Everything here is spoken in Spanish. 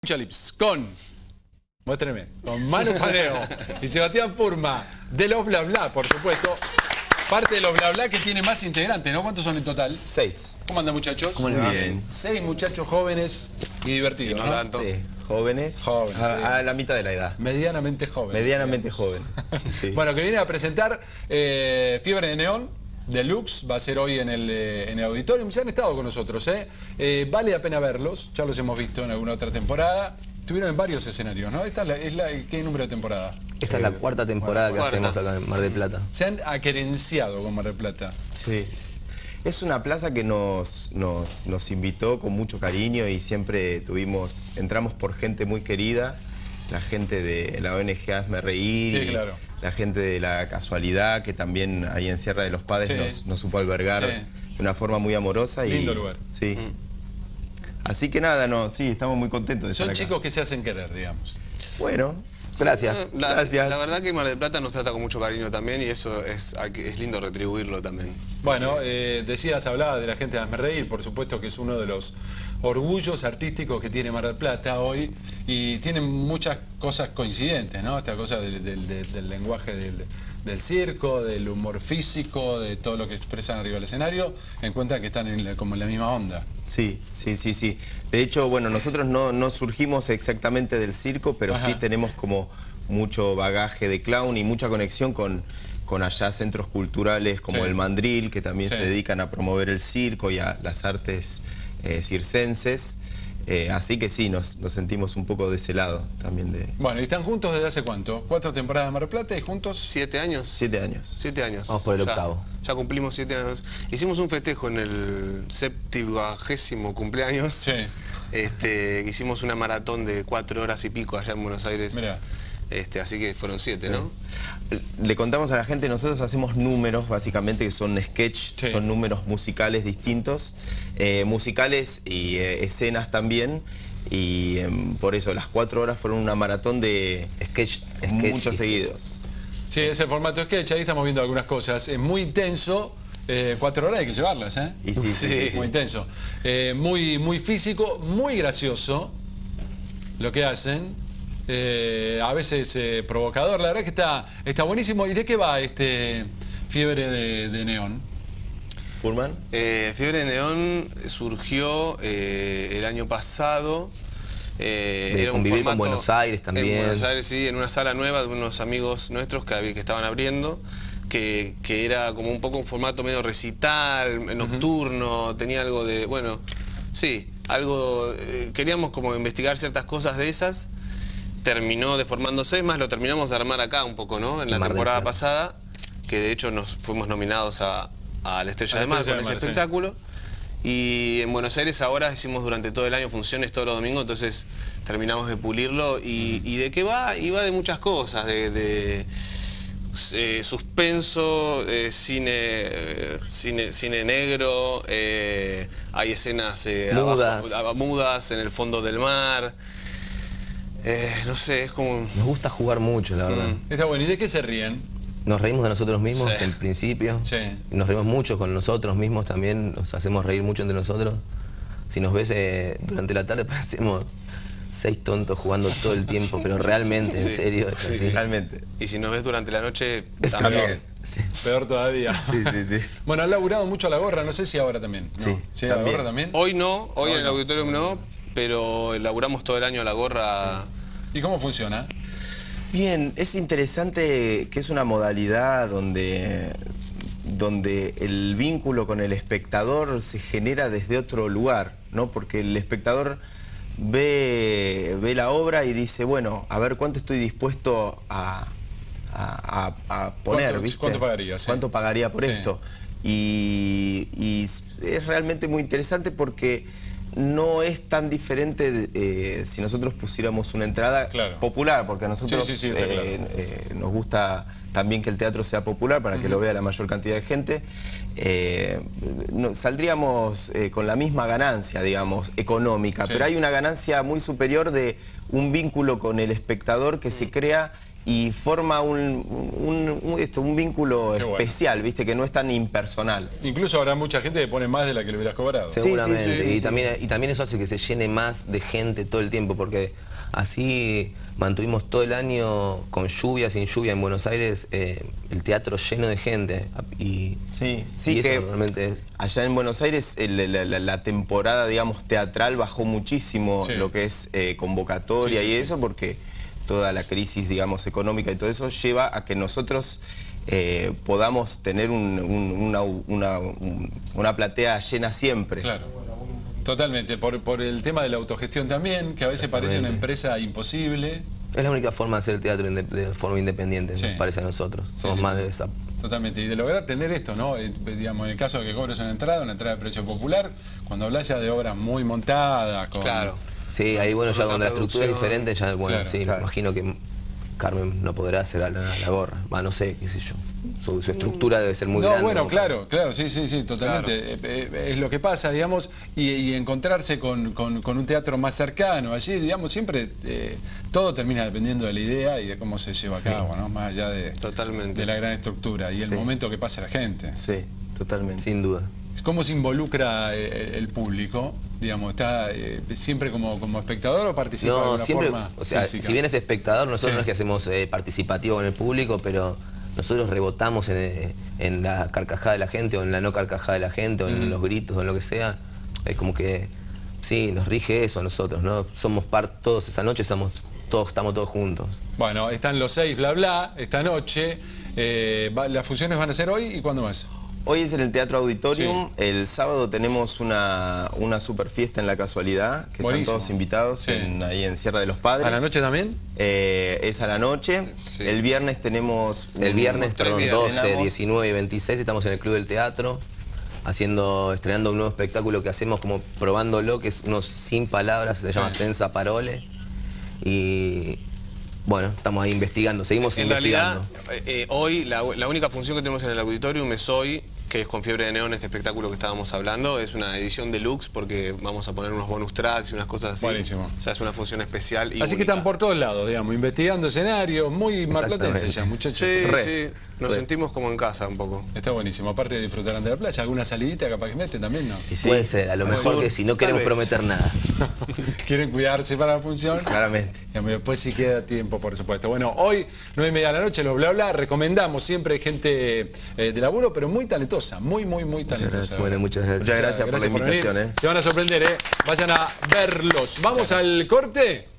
Chalips con, muéstreme, con Manu Paneo y Sebastián Purma de los Bla Bla, por supuesto. Parte de los Bla Bla que tiene más integrantes, ¿no? ¿Cuántos son en total? 6. ¿Cómo andan, muchachos? ¿Cómo les va? Bien. 6 muchachos jóvenes y divertidos, ¿no? Tanto. Sí, jóvenes. Jóvenes, a la mitad de la edad. Medianamente jóvenes. Medianamente joven. Sí. Bueno, que viene a presentar Fiebre de Neón Deluxe, va a ser hoy en el auditorio. Ya han estado con nosotros, ¿eh? Vale la pena verlos, ya los hemos visto en alguna otra temporada. Estuvieron en varios escenarios, ¿no? ¿Qué número de temporada? Esta es la cuarta temporada que hacemos acá en Mar del Plata. Se han aquerenciado con Mar del Plata. Sí. Es una plaza que nos invitó con mucho cariño y siempre entramos por gente muy querida, la gente de la ONG Hazme Reír, sí, claro. La gente de La Casualidad, que también ahí en Sierra de los Padres nos supo albergar de una forma muy amorosa. Lindo lugar. Sí. Así que nada, sí, estamos muy contentos de estar acá. Son chicos que se hacen querer, digamos. Bueno, gracias. Gracias. La verdad que Mar del Plata nos trata con mucho cariño también y eso es lindo retribuirlo también. Bueno, hablaba de la gente de Hazme Reír, por supuesto que es uno de los orgullos artísticos que tiene Mar del Plata hoy y tienen muchas cosas coincidentes, ¿no? Esta cosa del lenguaje del circo, del humor físico, de todo lo que expresan arriba del escenario, en cuenta que están como en la misma onda. Sí. De hecho, bueno, nosotros no surgimos exactamente del circo, pero sí tenemos como mucho bagaje de clown y mucha conexión con allá centros culturales como el Mandril, que también se dedican a promover el circo y a las artes circenses. Así que sí, nos sentimos un poco de ese lado también. Bueno, ¿y están juntos desde hace cuánto? 4 temporadas de Mar del Plata y juntos... 7 años. 7 años. 7 años. Vamos por el octavo. Ya cumplimos 7 años. Hicimos un festejo en el 70º cumpleaños. Sí. Hicimos una maratón de 4 horas y pico allá en Buenos Aires. Mirá. Así que fueron 7, ¿no? Le contamos a la gente, nosotros hacemos números básicamente que son sketch, son números musicales distintos, musicales y escenas también, y por eso las 4 horas fueron una maratón de sketch muchos seguidos. Sí, es el formato sketch, ahí estamos viendo algunas cosas, es muy intenso. 4 horas hay que llevarlas, ¿eh? Y sí. Muy intenso. Muy físico, muy gracioso lo que hacen. A veces provocador, la verdad que está buenísimo. ¿Y de qué va Fiebre de Neón? ¿Furman? Fiebre de Neón surgió el año pasado. Era convivir con Buenos Aires también. En Buenos Aires, sí, en una sala nueva de unos amigos nuestros que estaban abriendo, que era como un poco un formato medio recital, nocturno, tenía algo de, bueno, sí, algo, queríamos como investigar ciertas cosas de esas. Terminó deformándose, más lo terminamos de armar acá un poco, ¿no? En la temporada pasada, que de hecho nos fuimos nominados a la Estrella de Mar con ese espectáculo. Y en Buenos Aires ahora hicimos durante todo el año funciones todos los domingos, entonces terminamos de pulirlo. ¿Y de qué va? Y va de muchas cosas, de suspenso, cine negro, hay escenas mudas en el fondo del mar. No sé, es como... Nos gusta jugar mucho, la verdad. Está bueno. ¿Y de qué se ríen? Nos reímos de nosotros mismos en principio. Sí. Nos reímos mucho con nosotros mismos también. Nos hacemos reír mucho entre nosotros. Si nos ves durante la tarde parecemos 6 tontos jugando todo el tiempo, pero realmente, en serio, es así. Realmente. Y si nos ves durante la noche, también. Sí. Peor todavía. Sí. Bueno, han laburado mucho a La Gorra, no sé si ahora también. ¿No? Sí, ¿A La Gorra también? Hoy no, hoy en el auditorio no, pero laburamos todo el año a La Gorra. ¿Y cómo funciona? Bien, es interesante que es una modalidad donde el vínculo con el espectador se genera desde otro lugar, ¿no? Porque el espectador ve la obra y dice, bueno, a ver cuánto estoy dispuesto a poner, ¿viste? ¿Cuánto pagaría? Sí. ¿Cuánto pagaría por esto? Y es realmente muy interesante porque no es tan diferente si nosotros pusiéramos una entrada popular, porque a nosotros nos gusta también que el teatro sea popular para que lo vea la mayor cantidad de gente. Saldríamos con la misma ganancia, digamos, económica, pero hay una ganancia muy superior de un vínculo con el espectador que se crea y forma un vínculo especial, ¿viste? Que no es tan impersonal. Incluso habrá mucha gente que pone más de la que le hubieras cobrado. Seguramente, sí. Y también eso hace que se llene más de gente todo el tiempo, porque así mantuvimos todo el año, con lluvia, sin lluvia, en Buenos Aires, el teatro lleno de gente. Y eso que realmente es... allá en Buenos Aires la temporada, digamos, teatral bajó muchísimo lo que es convocatoria y eso, porque toda la crisis, digamos, económica y todo eso lleva a que nosotros podamos tener una platea llena siempre. Claro. Totalmente, por el tema de la autogestión también, que a veces parece una empresa imposible. Es la única forma de hacer teatro de forma independiente, nos parece a nosotros. Somos más de esa... Totalmente, y de lograr tener esto, ¿no? Digamos, en el caso de que cobres una entrada de precio popular, cuando hablas ya de obras muy montadas, con... Claro. Sí, ahí bueno, ya cuando la estructura es diferente, ya bueno, Claro, sí, me imagino que Carmen no podrá hacer a la gorra. No sé, qué sé yo. Su estructura debe ser muy grande. No, bueno, ¿no? claro, sí, totalmente. Claro. Es lo que pasa, digamos, y encontrarse con un teatro más cercano allí, digamos, siempre todo termina dependiendo de la idea y de cómo se lleva a cabo, ¿no? Más allá de la gran estructura y el momento que pasa la gente. Sí, totalmente. Sin duda. ¿Cómo se involucra el público? Digamos, ¿está siempre como espectador o participa de alguna forma? O sea, física? si bien es espectador, nosotros no es que hacemos participativo con el público, pero nosotros rebotamos en la carcajada de la gente o en la no carcajada de la gente o en los gritos o en lo que sea. Es como que, sí, nos rige eso a nosotros, ¿no? Somos todos esa noche, estamos todos juntos. Bueno, están los 6, bla, bla, esta noche. Las funciones van a ser hoy, ¿y cuándo más? Hoy es en el Teatro Auditorium, el sábado tenemos una super fiesta en La Casualidad, que están todos invitados ahí en Sierra de los Padres. ¿A la noche también? Es a la noche. El viernes tenemos... El viernes, perdón, 12, 19 y 26 estamos en el Club del Teatro, estrenando un nuevo espectáculo que hacemos como probándolo, que es unos sin palabras, se llama Senza Parole. Y... bueno, estamos ahí investigando, seguimos investigando. En realidad, hoy la única función que tenemos en el auditorium es hoy, que es con Fiebre de Neón, este espectáculo que estábamos hablando. Es una edición deluxe porque vamos a poner unos bonus tracks y unas cosas así. Buenísimo. O sea, es una función especial y así única. que están por todos lados, digamos, investigando escenarios, muy marplatense ya, muchachos. Sí, nos sentimos como en casa un poco. Está buenísimo, aparte disfrutarán de la playa, alguna salidita capaz que meten también, ¿no? Puede ser, a lo mejor que si no queremos prometer nada. ¿Quieren cuidarse para la función? Claramente. Después sí queda tiempo, por supuesto. Bueno, hoy, 9:30 de la noche, los bla bla, recomendamos siempre gente de laburo, pero muy talentosa, muy talentosa. Bueno, muchas gracias. Muchas gracias por la invitación. Se van a sorprender, Vayan a verlos. Vamos al corte.